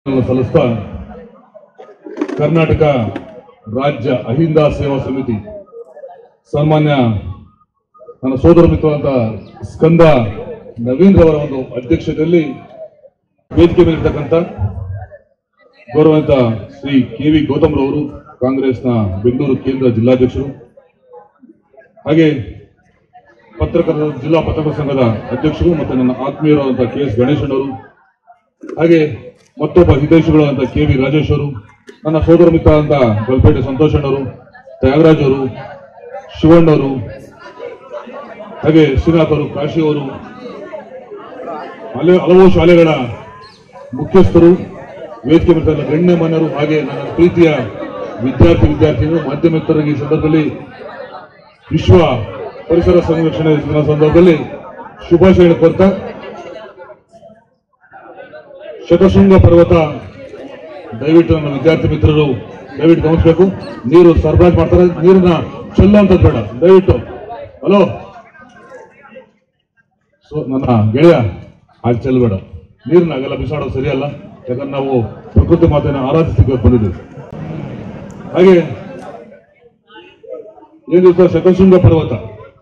ಸಲ್ಲಿಸ್ತಾ ಕರ್ನಾಟಕ ರಾಜ್ಯ ಅಹಿಂದ ಸೇವಾ ಸಮಿತಿ ಸಾಮಾನ್ಯ ನನ್ನ ಸೋದರ ಮಿತ್ರರಾದ ಸ್ಕಂದ ನವೀನ್ ರವರ ಒಂದು ಅಧ್ಯಕ್ಷತೆಯಲ್ಲಿ ವೇದಿಕೆ ಮೇಲಿರ್ತಕ್ಕಂಥ ಗೌರವಾನ್ವಿತ ಶ್ರೀ ಕೆ.ವಿ. ಗೌತಮ್ ರವರು ಕಾಂಗ್ರೆಸ್ನ ಬೆಂಗಳೂರು ಕೇಂದ್ರ ಜಿಲ್ಲಾಧ್ಯಕ್ಷರು, ಹಾಗೆ ಜಿಲ್ಲಾ ಪತ್ರಕರ್ತರ ಸಂಘದ ಅಧ್ಯಕ್ಷರು ಮತ್ತು ನನ್ನ ಆತ್ಮೀಯರಾದಂತಹ ಕೆ.ಎಸ್. ಗಣೇಶಣ್ಣವರು, ಹಾಗೆ ಮತ್ತೊಬ್ಬ ಹಿತೈಷಿಗಳು ಅಂತ ಕೆ.ವಿ. ರಾಜೇಶ್ ಅವರು, ನನ್ನ ಸೋದರ ಮಿತ್ರ ಅಂತ ಗಲ್ಪೇಟೆ ಸಂತೋಷಣ್ಣವರು, ತ್ಯಾಗರಾಜ್ ಅವರು, ಶಿವಣ್ಣವರು, ಹಾಗೆ ಶ್ರೀನಾಥ್ ಅವರು, ಕಾಶಿ ಅವರು, ಹಲವು ಶಾಲೆಗಳ ಮುಖ್ಯಸ್ಥರು, ವೇದಿಕೆ ಮೇಲೆ ಗಣ್ಯಮಾನ್ಯರು, ಹಾಗೆ ನನ್ನ ಪ್ರೀತಿಯ ವಿದ್ಯಾರ್ಥಿನಿಯರು, ಮಾಧ್ಯಮಿತರಿಗೆ ಈ ಸಂದರ್ಭದಲ್ಲಿ ವಿಶ್ವ ಪರಿಸರ ಸಂರಕ್ಷಣೆ ದಿನ ಸಂದರ್ಭದಲ್ಲಿ ಶುಭಾಶಯ ಕೋರ್ತಾ, ಶತಶೃಂಗ ಪರ್ವತ ದಯವಿಟ್ಟು ನನ್ನ ವಿದ್ಯಾರ್ಥಿ ಮಿತ್ರರು ದಯವಿಟ್ಟು ಗಮನಿಸಬೇಕು. ನೀರು ಸರಬರಾಜು ಮಾಡ್ತಾರೆ, ನೀರನ್ನ ಚೆಲ್ಲುವಂಥದ್ದು ಬೇಡ ದಯವಿಟ್ಟು. ಹಲೋ, ನನ್ನ ಗೆಳೆಯ ಹಾಗೆ ಚೆಲ್ಲಬೇಡ, ನೀರನ್ನ ಹಾಗೆಲ್ಲ ಬಿಸಾಡೋದು ಸರಿಯಲ್ಲ. ಯಾಕಂದ್ರೆ ನಾವು ಪ್ರಕೃತಿ ಮಾತೆಯನ್ನು ಆರಾಧಿಸಲಿಕ್ಕೆ ಬಂದಿದ್ದೀವಿ. ಹಾಗೆ ಏನು ದಿವಸ ಶತಶೃಂಗ ಪರ್ವತ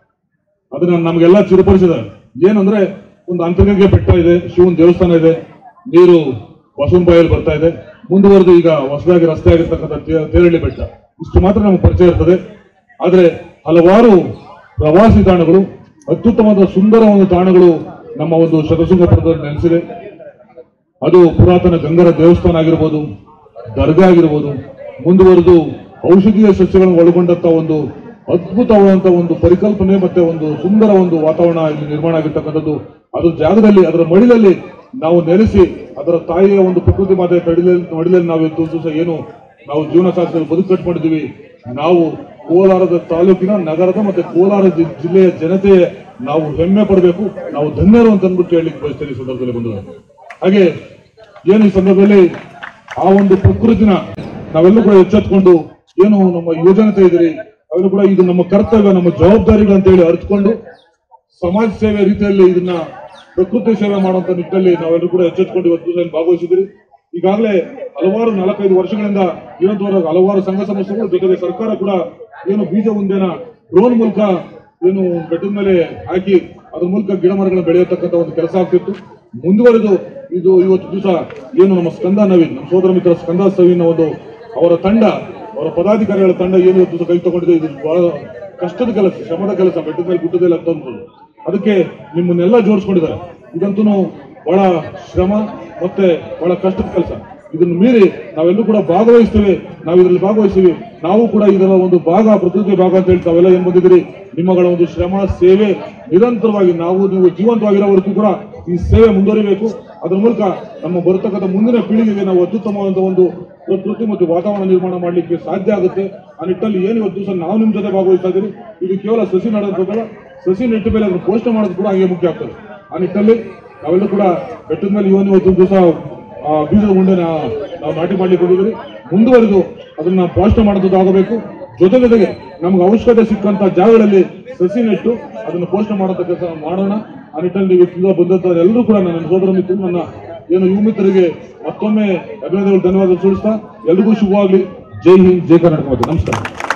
ಅದನ್ನ ನಮಗೆಲ್ಲ ಚಿರಪಡಿಸಿದ್ದಾರೆ. ಏನಂದ್ರೆ ಒಂದು ಅಂತರ್ಗಂಗೆ ಬೆಟ್ಟ ಇದೆ, ಶಿವನ ದೇವಸ್ಥಾನ ಇದೆ, ನೀರು ಬಸವನಬಾಯಲ್ಲಿ ಬರ್ತಾ ಇದೆ, ಮುಂದುವರೆದು ಈಗ ಹೊಸದಾಗಿ ರಸ್ತೆ ಆಗಿರ್ತಕ್ಕಂಥ ತೇರಳ್ಳಿ ಬೆಟ್ಟ, ಇಷ್ಟು ಮಾತ್ರ ನಮಗೆ ಪರಿಚಯ ಇರ್ತದೆ. ಆದರೆ ಹಲವಾರು ಪ್ರವಾಸಿ ತಾಣಗಳು, ಅತ್ಯುತ್ತಮವಾದ ಸುಂದರ ಒಂದು ತಾಣಗಳು ನಮ್ಮ ಒಂದು ಶತಶೃಂಗ ಪರ್ವತದಲ್ಲಿ ನೆಲೆಸಿದೆ. ಅದು ಪುರಾತನ ಗಂಗರ ದೇವಸ್ಥಾನ ಆಗಿರ್ಬೋದು, ದರ್ಗಾ ಆಗಿರ್ಬೋದು, ಮುಂದುವರೆದು ಔಷಧೀಯ ಸಸ್ಯಗಳನ್ನು ಒಳಗೊಂಡಂತ ಒಂದು ಅದ್ಭುತವಾದಂತಹ ಒಂದು ಪರಿಕಲ್ಪನೆ ಮತ್ತೆ ಒಂದು ಸುಂದರ ಒಂದು ವಾತಾವರಣ ಇಲ್ಲಿ ನಿರ್ಮಾಣ ಆಗಿರ್ತಕ್ಕಂಥದ್ದು. ಅದರ ಜಾಗದಲ್ಲಿ, ಅದರ ಮಡಿಲಲ್ಲಿ ನಾವು ನೆಲೆಸಿ ಅದರ ತಾಯಿಯ ಒಂದು ಪ್ರಕೃತಿ ಮಾತೆ ಮಡಿಲಲ್ಲಿ ನಾವು ಇವತ್ತು ಏನು ನಾವು ಜೀವನ ಸಾಗಿಸಲು ಬದುಕು ಕಟ್ಕೊಂಡಿದ್ದೀವಿ. ನಾವು ಕೋಲಾರದ ತಾಲೂಕಿನ, ನಗರದ ಮತ್ತೆ ಕೋಲಾರ ಜಿಲ್ಲೆಯ ಜನತೆಯ ನಾವು ಹೆಮ್ಮೆ ಪಡಬೇಕು, ನಾವು ಧನ್ಯರು ಅಂತ ಅಂದ್ಬಿಟ್ಟು ಹೇಳಲಿಕ್ಕೆ ಬಯಸ್ತೇನೆ ಈ ಸಂದರ್ಭದಲ್ಲಿ ಬಂದ. ಹಾಗೆ ಏನು ಈ ಸಂದರ್ಭದಲ್ಲಿ ಆ ಒಂದು ಪ್ರಕೃತಿನ ನಾವೆಲ್ಲೂ ಕೂಡ ಎಚ್ಚೆತ್ಕೊಂಡು, ಏನು ನಮ್ಮ ಯುವಜನತೆ ಇದ್ರಿ ಅವೆಲ್ಲೂ ಕೂಡ ಇದು ನಮ್ಮ ಕರ್ತವ್ಯ, ನಮ್ಮ ಜವಾಬ್ದಾರಿಗಳು ಅಂತ ಹೇಳಿ ಅರಿತುಕೊಂಡು ಸಮಾಜ ಸೇವೆ ರೀತಿಯಲ್ಲಿ ಇದನ್ನ ಪ್ರಕೃತಿ ಸೇವೆ ಮಾಡುವಂತ ನಿಟ್ಟಿನಲ್ಲಿ ನಾವೆಲ್ಲರೂ ಕೂಡ ಎಚ್ಚೆತ್ಕೊಂಡು ಇವತ್ತು ಭಾಗವಹಿಸಿದ್ರಿ. ಈಗಾಗಲೇ ಹಲವಾರು 4-5 ವರ್ಷಗಳಿಂದ ಇವತ್ತುವರೆಗೆ ಹಲವಾರು ಸಂಘ ಸಂಸ್ಥೆಗಳು ಜೊತೆಗೆ ಸರ್ಕಾರ ಕೂಡ ಏನು ಬೀಜ ಉಂಡೆನ ಡ್ರೋನ್ ಮೂಲಕ ಏನು ಬೆಟ್ಟದ ಮೇಲೆ ಹಾಕಿ ಅದ್ರ ಮೂಲಕ ಗಿಡ ಮರಗಳನ್ನ ಬೆಳೆಯತಕ್ಕಂಥ ಒಂದು ಕೆಲಸ ಆಗ್ತಿತ್ತು. ಮುಂದುವರೆದು ಇದು ಇವತ್ತು ದಿವಸ ಏನು ನಮ್ಮ ಸ್ಕಂದ ನವೀನ್, ನಮ್ಮ ಸೋದರ ಮಿತ್ರ ಸ್ಕಂದ ನವೀನ್ ಒಂದು ಅವರ ತಂಡ, ಅವರ ಪದಾಧಿಕಾರಿಗಳ ತಂಡ ಏನು ಇವತ್ತು ಕೈ ತಗೊಂಡಿದೆ, ಇದು ಬಹಳ ಕಷ್ಟದ ಕೆಲಸ, ಶ್ರಮದ ಕೆಲಸ, ಬೆಟ್ಟದ ಮೇಲೆ ಗುಡ್ಡದಲ್ಲಿ ಅಂತ ಅದಕ್ಕೆ ನಿಮ್ಮನ್ನೆಲ್ಲ ಜೋಡಿಸ್ಕೊಂಡಿದ್ದಾರೆ. ಇದಂತೂ ಬಹಳ ಶ್ರಮ ಮತ್ತೆ ಬಹಳ ಕಷ್ಟದ ಕೆಲಸ. ಇದನ್ನು ಮೀರಿ ನಾವೆಲ್ಲೂ ಕೂಡ ಭಾಗವಹಿಸ್ತೇವೆ, ನಾವು ಇದರಲ್ಲಿ ಭಾಗವಹಿಸ್ತೀವಿ, ನಾವು ಕೂಡ ಇದರ ಒಂದು ಭಾಗ, ಪ್ರಕೃತಿ ಭಾಗ ಅಂತ ಹೇಳಿ ತಾವೆಲ್ಲ ಏನ್ ಬಂದಿದ್ದೀರಿ. ನಿಮ್ಮಗಳ ಒಂದು ಶ್ರಮ ಸೇವೆ ನಿರಂತರವಾಗಿ ನೀವು ಜೀವಂತವಾಗಿರೋವರೆಗೂ ಕೂಡ ಈ ಸೇವೆ ಮುಂದುವರಿಬೇಕು. ಅದರ ಮೂಲಕ ನಮ್ಮ ಬರತಕ್ಕಂಥ ಮುಂದಿನ ಪೀಳಿಗೆಗೆ ನಾವು ಅತ್ಯುತ್ತಮವಾದ ಒಂದು ಪ್ರಕೃತಿ ಮತ್ತು ವಾತಾವರಣ ನಿರ್ಮಾಣ ಮಾಡಲಿಕ್ಕೆ ಸಾಧ್ಯ ಆಗುತ್ತೆ. ಆ ನಿಟ್ಟಲ್ಲಿ ಏನು ಇವತ್ತು ದಿವಸ ನಾವು ನಿಮ್ಮ ಜೊತೆ ಭಾಗವಹಿಸ್ತಾ ಇದ್ದೀವಿ. ಇದು ಕೇವಲ ಸಸಿ ಮಾಡೋದಲ್ಲ, ಸಸಿ ನೆಟ್ಟ ಮೇಲೆ ಅದನ್ನು ಪೋಷಣೆ ಮಾಡೋದು ಕೂಡ ಹಾಗೆ ಮುಖ್ಯ ಆಗ್ತದೆ. ಆ ನಿಟ್ಟಲ್ಲಿ ನಾವೆಲ್ಲೂ ಕೂಡ ಬೆಟ್ಟದ ಮೇಲೆ ಇವತ್ತು ದಿವಸ ಬೀಜದ ಉಂಡೆ ನಾವು ನಾಟಿ ಮಾಡ್ಲಿಕ್ಕೆ ಹೋಗಿದ್ರಿ. ಮುಂದುವರೆದು ಅದನ್ನ ಪೋಷಣೆ ಮಾಡೋದಾಗಬೇಕು. ಜೊತೆಗೆ ನಮ್ಗೆ ಅವಶ್ಯಕತೆ ಸಿಕ್ಕಂತ ಜಾಗಗಳಲ್ಲಿ ಸಸಿ ನೆಟ್ಟು ಅದನ್ನು ಪೋಷಣೆ ಮಾಡೋಂಥ ಕೆಲಸ ಮಾಡೋಣ. ಆ ನಿಟ್ಟಲ್ಲಿ ನೀವು ಬಂದಂತ ಎಲ್ಲರೂ ಕೂಡ ನನ್ನ ಸೋದರ ಮಿತ್ರರು, ನನ್ನ ಏನು ಯುವ ಮಿತ್ರರಿಗೆ ಮತ್ತೊಮ್ಮೆ ಅಭಿನಂದನೆಗಳು, ಧನ್ಯವಾದ ಸೂಚಿಸ್ತಾ ಎಲ್ರಿಗೂ ಶುಭವಾಗಲಿ. ಜೈ ಹಿಂದ್, ಜೈ ಕರ್ನಾಟಕ. ನಮಸ್ಕಾರ.